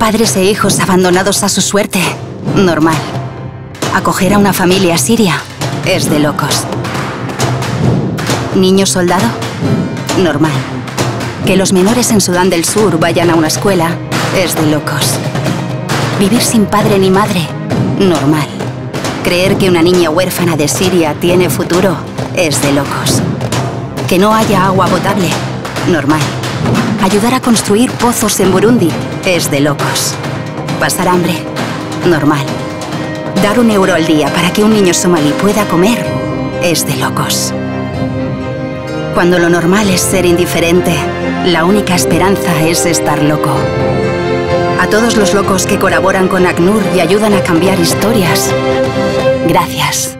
Padres e hijos abandonados a su suerte. Normal. Acoger a una familia siria es de locos. ¿Niño soldado? Normal. Que los menores en Sudán del Sur vayan a una escuela es de locos. Vivir sin padre ni madre, normal. Creer que una niña huérfana de Siria tiene futuro es de locos. Que no haya agua potable, normal. Ayudar a construir pozos en Burundi es de locos. Pasar hambre, normal. Dar €1 al día para que un niño somalí pueda comer es de locos. Cuando lo normal es ser indiferente, la única esperanza es estar loco. A todos los locos que colaboran con ACNUR y ayudan a cambiar historias, gracias.